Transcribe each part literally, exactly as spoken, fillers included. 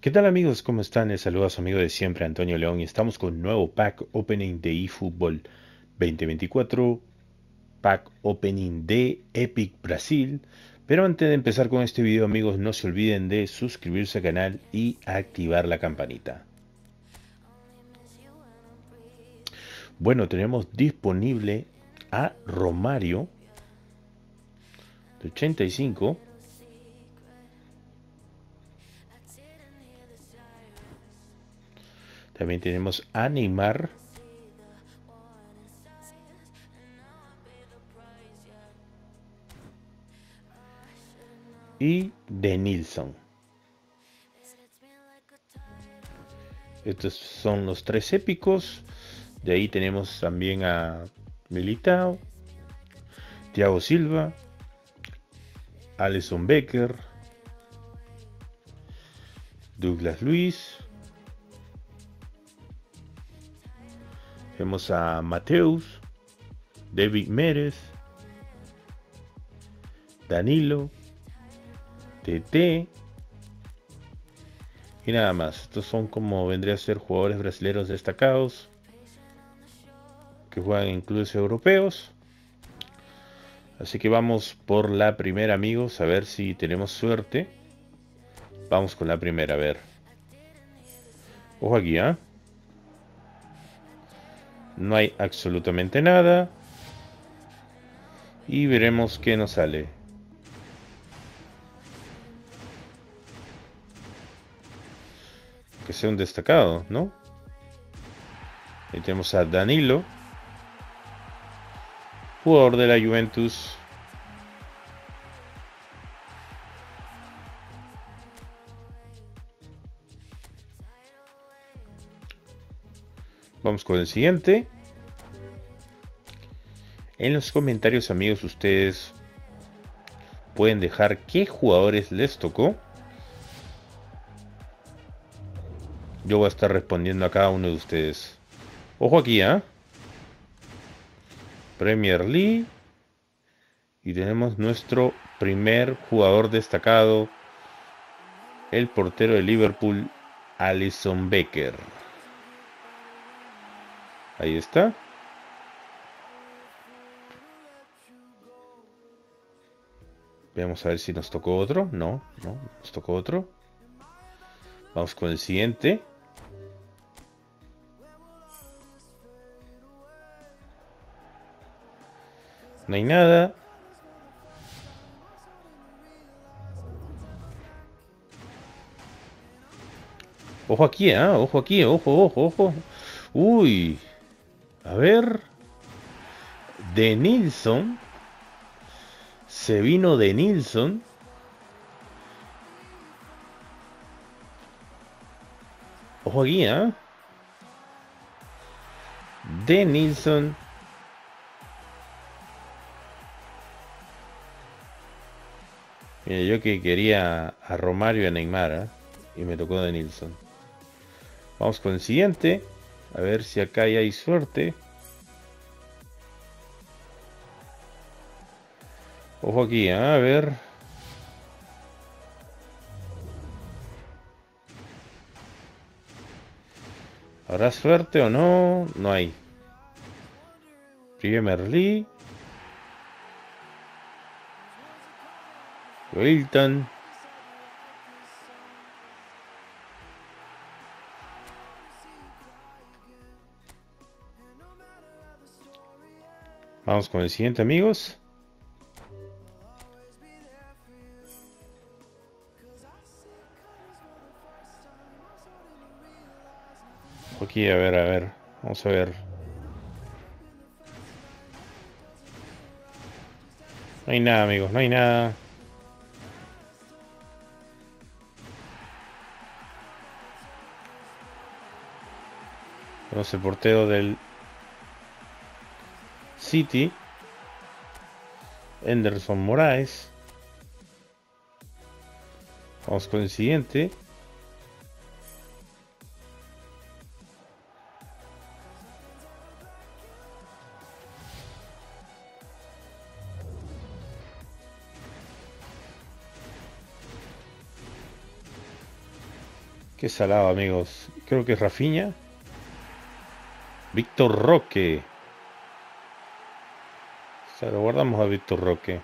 ¿Qué tal amigos? ¿Cómo están? Les saluda a su amigo de siempre, Antonio León, y estamos con un nuevo pack opening de eFootball veinte veinticuatro, pack opening de Epic Brasil. Pero antes de empezar con este video, amigos, no se olviden de suscribirse al canal y activar la campanita. Bueno, tenemos disponible a Romario de ochenta y cinco. También tenemos a Neymar y de Nilsson. Estos son los tres épicos. De ahí tenemos también a Militao, Thiago Silva, Alisson Becker, Douglas Luiz. Tenemos a Mateus, David Mérez, Danilo, T T y nada más. Estos son como vendría a ser jugadores brasileños destacados que juegan en clubes europeos. Así que vamos por la primera, amigos, a ver si tenemos suerte. Vamos con la primera, a ver. Ojo aquí, ¿ah? ¿eh? No hay absolutamente nada. Y veremos qué nos sale. Que sea un destacado, ¿no? Ahí tenemos a Danilo, jugador de la Juventus. Vamos con el siguiente. En los comentarios, amigos, ustedes pueden dejar qué jugadores les tocó. Yo voy a estar respondiendo a cada uno de ustedes. Ojo aquí, ¿ah? ¿eh? Premier League. Y tenemos nuestro primer jugador destacado. El portero de Liverpool, Alisson Becker. Ahí está. Vamos a ver si nos tocó otro. No, no, nos tocó otro. Vamos con el siguiente. No hay nada. Ojo aquí, ¿eh? Ojo aquí, ojo, ojo, ojo. Uy. A ver. De Nilsson. Se vino de Nilsson. Ojo aquí, ¿eh? De Nilsson. Mira, yo que quería a Romario y a Neymar, ¿eh? Y me tocó de Nilsson. Vamos con el siguiente. A ver si acá ya hay suerte. Ojo aquí, ¿eh? A ver. ¿Habrá suerte o no? No hay. Premier League. Wilton. Vamos con el siguiente, amigos. Aquí, a ver, a ver. Vamos a ver. No hay nada, amigos, no hay nada. Tenemos el portero del City, Henderson Moraes. Vamos con el siguiente. Qué salado, amigos. Creo que es Rafinha. Víctor Roque. O sea, lo guardamos a Víctor Roque.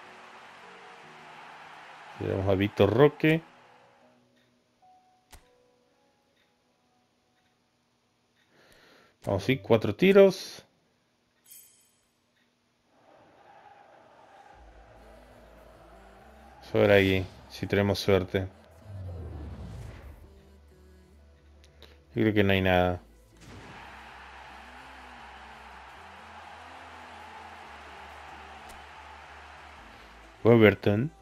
Le damos a Víctor Roque. Vamos a ir, cuatro tiros. Sobre ahí, si tenemos suerte. Yo creo que no hay nada. Overton.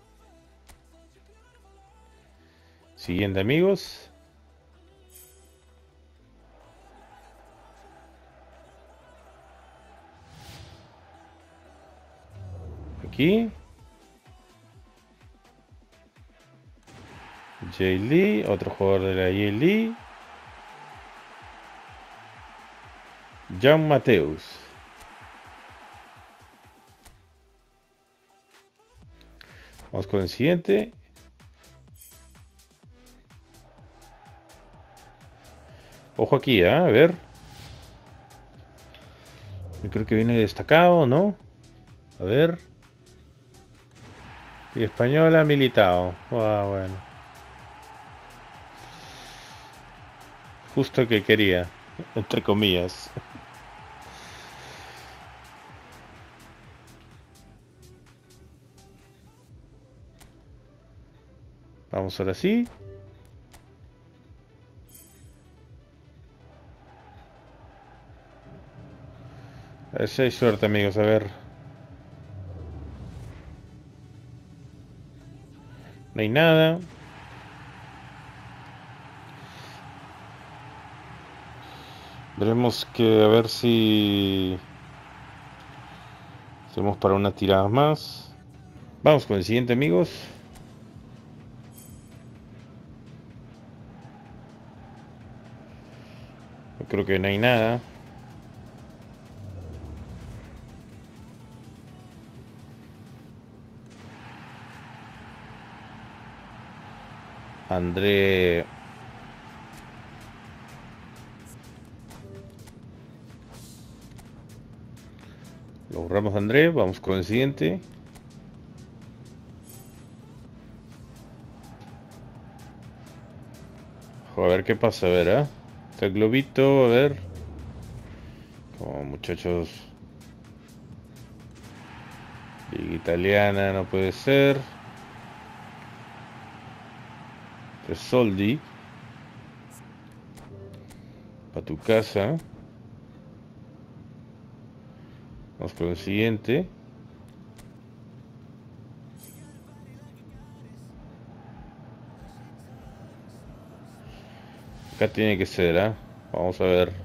Siguiente, amigos. Aquí. Jay Lee, otro jugador de la Jay Lee. Jan Mateus. Vamos con el siguiente. Ojo aquí, ¿eh? A ver. Yo creo que viene destacado, ¿no? A ver. Y española militado. Ah, bueno. Justo que quería. Entre comillas. Vamos ahora sí. A ver si hay suerte, amigos. A ver. No hay nada. Veremos que a ver si hacemos para unas tiradas más. Vamos con el siguiente, amigos. Yo creo que no hay nada. André. Lo borramos, André. Vamos con el siguiente. A ver qué pasa, a ver, ¿eh? Está el globito, a ver. Como muchachos. Liga italiana, no puede ser. Soldi. Para tu casa. Vamos con el siguiente. Acá tiene que ser, ¿eh? Vamos a ver.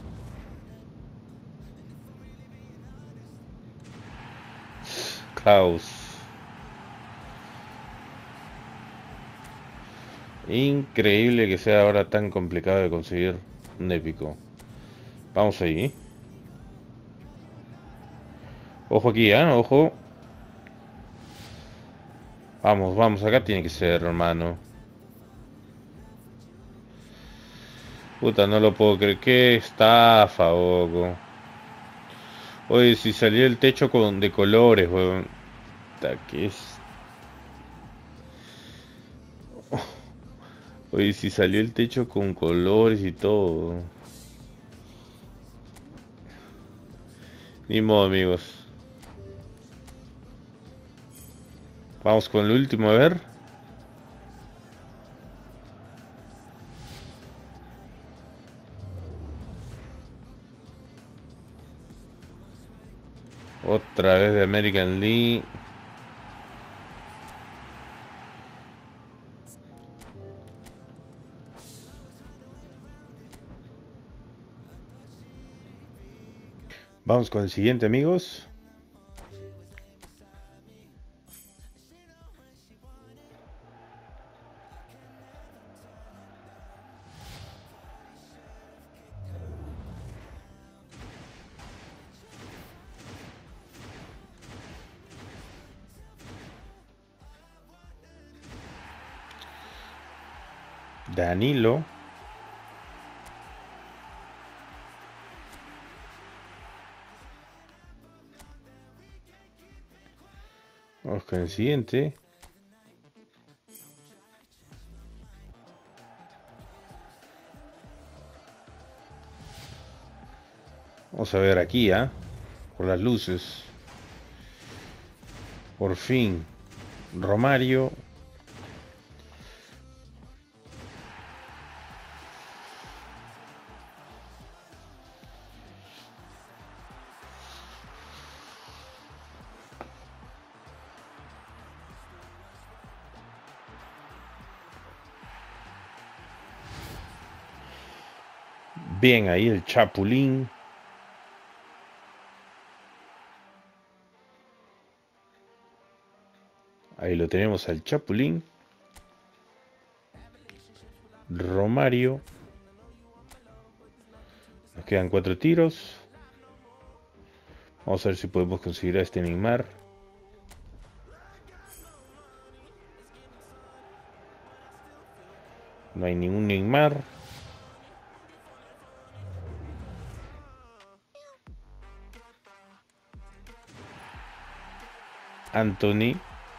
Klaus. Increíble que sea ahora tan complicado de conseguir un épico. Vamos ahí. Ojo aquí, ¿eh? Ojo. Vamos, vamos. Acá tiene que ser, hermano. Puta, no lo puedo creer. Qué estafa, ojo. Oye, si salió el techo con de colores, weón. Puta, ¿qué es? Oye, si salió el techo con colores y todo. Ni modo, amigos. Vamos con el último, a ver. Otra vez de American League. Vamos con el siguiente, amigos. Danilo. Vamos con el siguiente. Vamos a ver aquí, ¿ah? ¿eh? Por las luces. Por fin. Romario. Bien ahí el Chapulín. Ahí lo tenemos al Chapulín. Romario. Nos quedan cuatro tiros. Vamos a ver si podemos conseguir a este Neymar. No hay ningún Neymar. Anthony.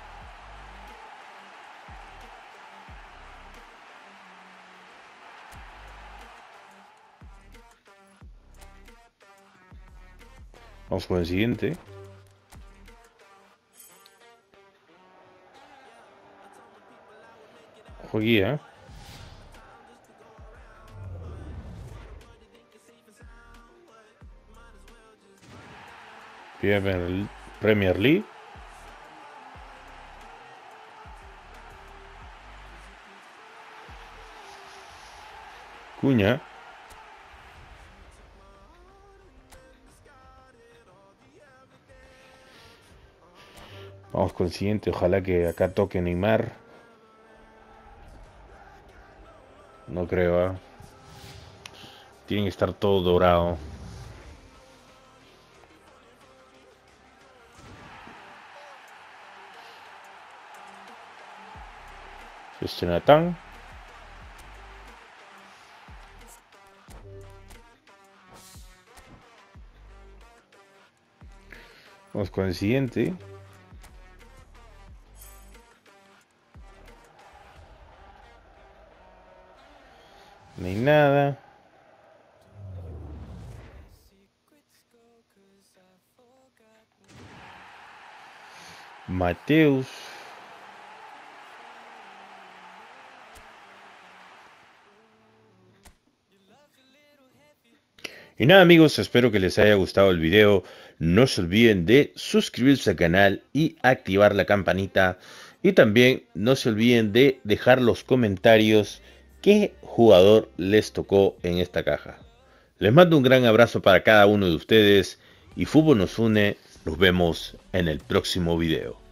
Vamos con el siguiente. Ojo guía. Premier League. Cuña. Vamos con el siguiente. Ojalá que acá toque Neymar. No creo, ¿eh? Tiene que estar todo dorado. Este Natán. Vamos con el siguiente. No hay nada. Mateus. Y nada amigos, espero que les haya gustado el video. No se olviden de suscribirse al canal y activar la campanita. Y también no se olviden de dejar los comentarios qué jugador les tocó en esta caja. Les mando un gran abrazo para cada uno de ustedes y Fútbol nos une. Nos vemos en el próximo video.